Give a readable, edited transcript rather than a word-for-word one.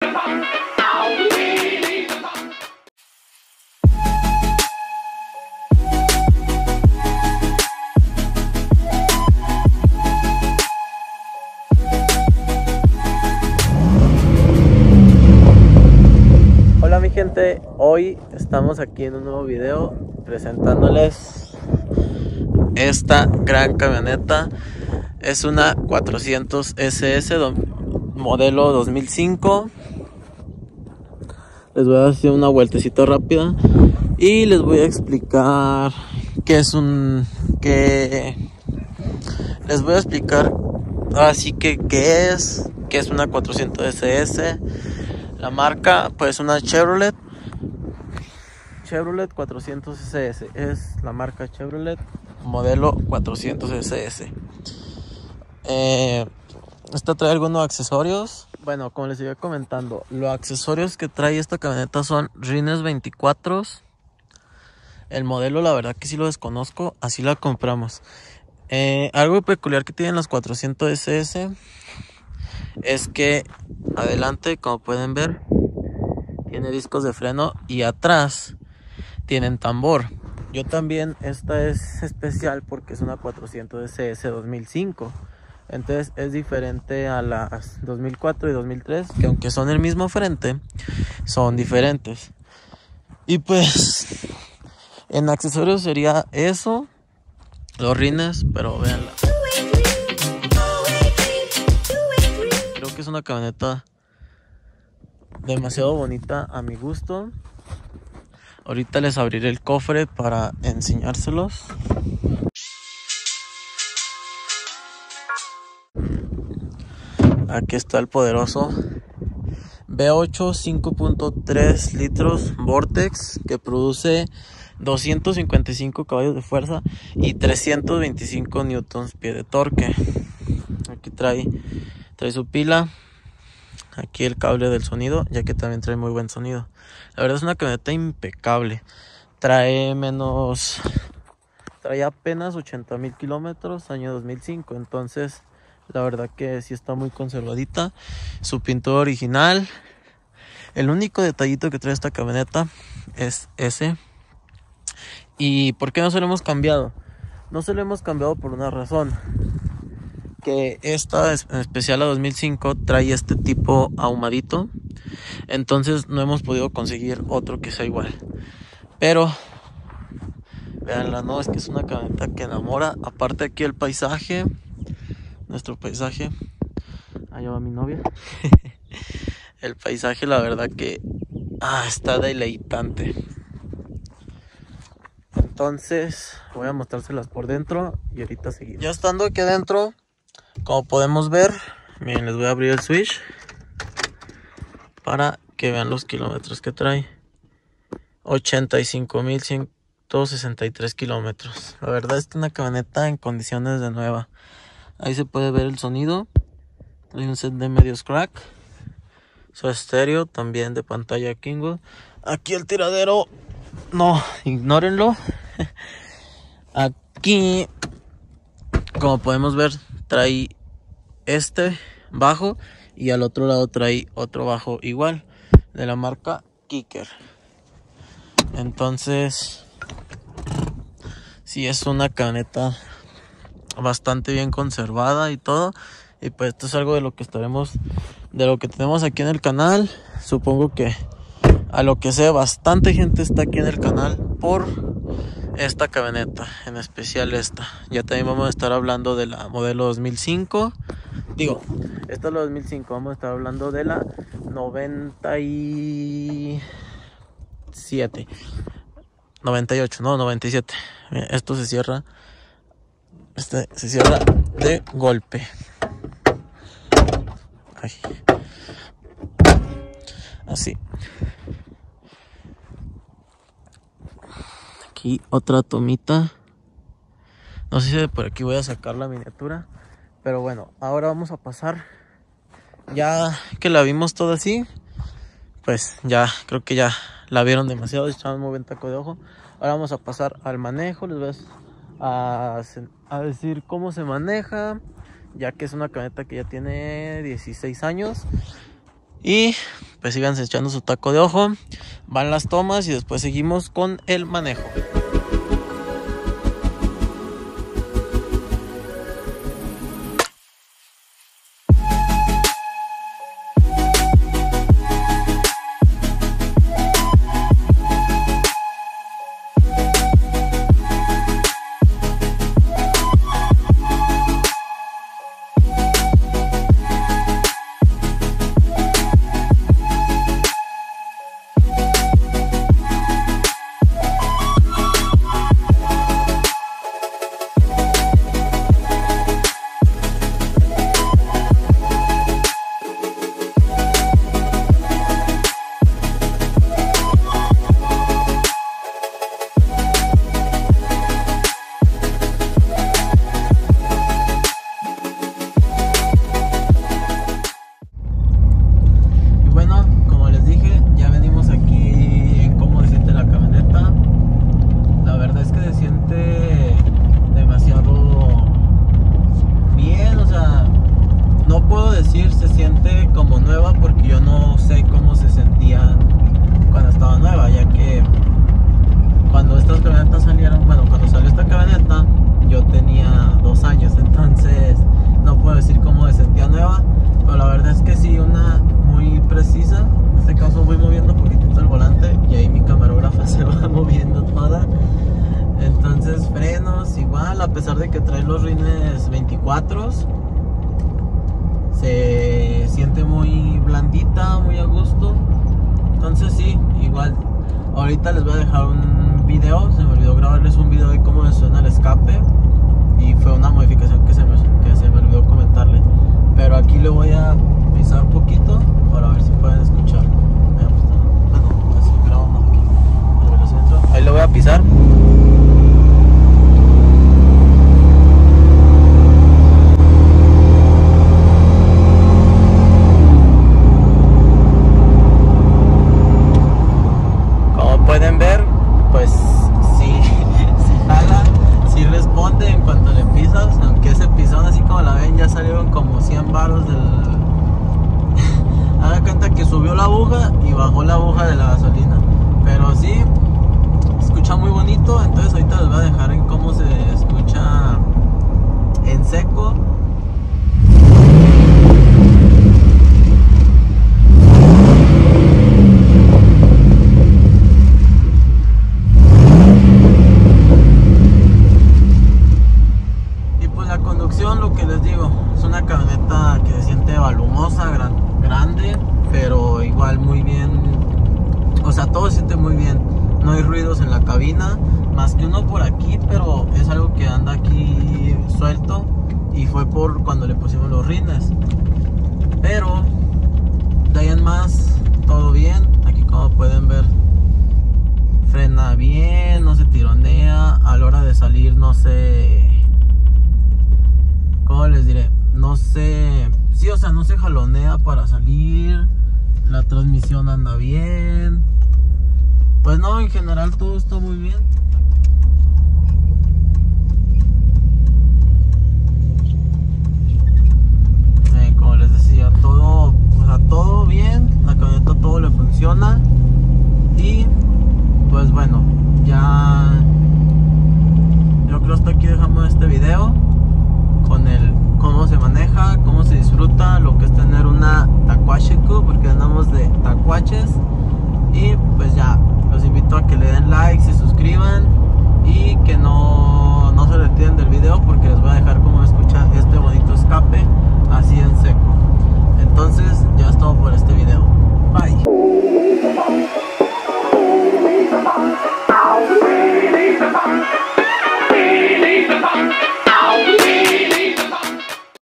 Hola mi gente, hoy estamos aquí en un nuevo video presentándoles esta gran camioneta. Es una 400 SS modelo 2005. Les voy a hacer una vueltecita rápida y les voy a explicar les voy a explicar así que qué es una 400 SS. La marca, pues una Chevrolet 400 SS, es la marca Chevrolet modelo 400 SS. Esta trae algunos accesorios. Bueno, como les iba comentando, los accesorios que trae esta camioneta son rines 24. El modelo la verdad que sí lo desconozco, así la compramos. Algo peculiar que tienen los 400 SS es que adelante, como pueden ver, tiene discos de freno y atrás tienen tambor. Yo también, esta es especial porque es una 400 SS 2005. Entonces es diferente a las 2004 y 2003, que aunque son el mismo frente, son diferentes. Y pues en accesorios sería eso, los rines, pero véanla. Creo que es una camioneta demasiado bonita a mi gusto. Ahorita les abriré el cofre para enseñárselos. Aquí está el poderoso V8 5.3 litros Vortex, que produce 255 caballos de fuerza y 325 newtons pie de torque. Aquí trae su pila. Aquí el cable del sonido, ya que también trae muy buen sonido. La verdad es una camioneta impecable. Trae apenas 80,000 kilómetros, año 2005. Entonces la verdad que sí está muy conservadita. Su pintura original. El único detallito que trae esta camioneta es ese. ¿Y por qué no se lo hemos cambiado? No se lo hemos cambiado por una razón. Que esta en especial la 2005 trae este tipo ahumadito, entonces no hemos podido conseguir otro que sea igual. Pero veanla, no, es que es una camioneta que enamora. Aparte aquí el paisaje, nuestro paisaje, allá va mi novia. El paisaje la verdad que está deleitante. Entonces voy a mostrárselas por dentro y ahorita seguimos. Ya estando aquí adentro, como podemos ver, miren, les voy a abrir el switch para que vean los kilómetros que trae. 85,163 kilómetros. La verdad es que una camioneta en condiciones de nueva. Ahí se puede ver el sonido. Trae un set de medios crack. Su estéreo también de pantalla Kingwood. Aquí el tiradero, no, ignórenlo. Aquí, como podemos ver, trae este bajo y al otro lado trae otro bajo igual de la marca Kicker. Entonces sí es una camioneta bastante bien conservada y todo. Y pues esto es algo de lo que tenemos aquí en el canal. Supongo que a lo que sé, bastante gente está aquí en el canal por esta camioneta, en especial esta. Ya también vamos a estar hablando de la modelo 2005. Digo, esta es la 2005, vamos a estar hablando de la 97. 98, no, 97. Mira, esto se cierra. Se cierra de golpe. Ay. Así. Aquí otra tomita. No sé si por aquí voy a sacar la miniatura. Pero bueno, ahora vamos a pasar. Ya que la vimos toda así, pues ya creo que ya la vieron demasiado, echaron muy buen taco de ojo. Ahora vamos a pasar al manejo. Les voy a decir cómo se maneja, ya que es una camioneta que ya tiene 16 años. Y pues síganse echando su taco de ojo. Van las tomas y después seguimos con el manejo. Se siente como nueva porque yo no sé cómo se sentía cuando estaba nueva, ya que cuando estas camionetas salieron, bueno, cuando salió esta camioneta yo tenía 2 años, entonces no puedo decir cómo se sentía nueva, pero la verdad es que sí, una muy precisa. En este caso voy moviendo un poquitito el volante y ahí mi camarógrafa se va moviendo toda. Entonces frenos igual, a pesar de que trae los rines 24, se siente muy blandita, muy a gusto. Entonces sí, igual ahorita les voy a dejar un video. Se me olvidó grabarles un video de cómo suena el escape y fue una modificación que se me olvidó comentarle. Pero aquí le voy a pisar un poquito para ver si pueden escuchar. Bueno, así grabamos aquí el velocímetro. Ahí le voy a pisar. Pueden ver, pues sí jala, sí responde en cuanto le pisas, aunque ese pisón, así como la ven, ya salieron como 100 varos del... Haga cuenta que subió la aguja y bajó la aguja de la gasolina, pero sí, escucha muy bonito. Entonces ahorita les voy a dejar en cómo se escucha en seco. Lo que les digo, es una camioneta que se siente volumosa, grande, pero igual muy bien, o sea, todo se siente muy bien. No hay ruidos en la cabina, más que uno por aquí, pero es algo que anda aquí suelto y fue por cuando le pusimos los rines. Pero de ahí en más, todo bien. Aquí, como pueden ver, frena bien, no se tironea. A la hora de salir no se... ¿Cómo les diré? No sé, sí, o sea, no se jalonea para salir. La transmisión anda bien. Pues no, en general todo está muy bien. Como les decía, todo, o sea, todo bien. La camioneta todo le funciona. Y pues bueno, ya yo creo hasta aquí dejamos este video con el cómo se maneja, cómo se disfruta lo que es tener una Tacuacheco, porque andamos de tacuaches. Y pues ya, los invito a que le den like, se suscriban y